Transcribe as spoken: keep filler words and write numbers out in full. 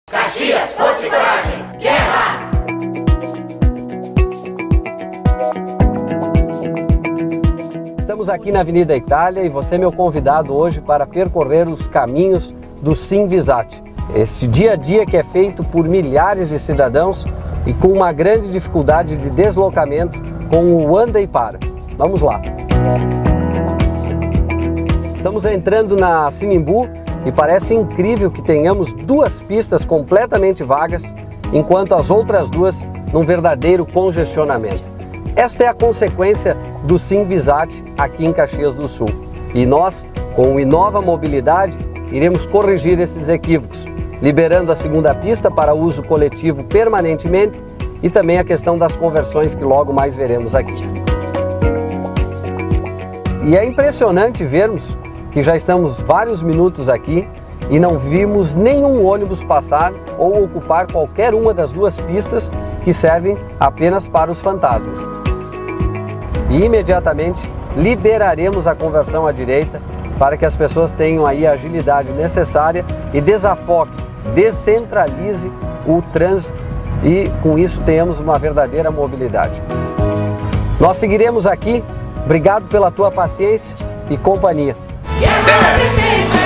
Caxias, força e coragem, guerra! Estamos aqui na Avenida Itália e você é meu convidado hoje para percorrer os caminhos do Simvisat. Este dia a dia que é feito por milhares de cidadãos e com uma grande dificuldade de deslocamento com o anda e para. Vamos lá! Estamos entrando na Sinimbu e parece incrível que tenhamos duas pistas completamente vagas, enquanto as outras duas num verdadeiro congestionamento. Esta é a consequência do Simvisat aqui em Caxias do Sul. E nós, com o Inova Mobilidade, iremos corrigir esses equívocos, liberando a segunda pista para uso coletivo permanentemente e também a questão das conversões que logo mais veremos aqui. E é impressionante vermos que já estamos vários minutos aqui e não vimos nenhum ônibus passar ou ocupar qualquer uma das duas pistas que servem apenas para os fantasmas. E imediatamente liberaremos a conversão à direita para que as pessoas tenham aí a agilidade necessária e desafogue, descentralize o trânsito e com isso tenhamos uma verdadeira mobilidade. Nós seguiremos aqui. Obrigado pela tua paciência e companhia. Guerra!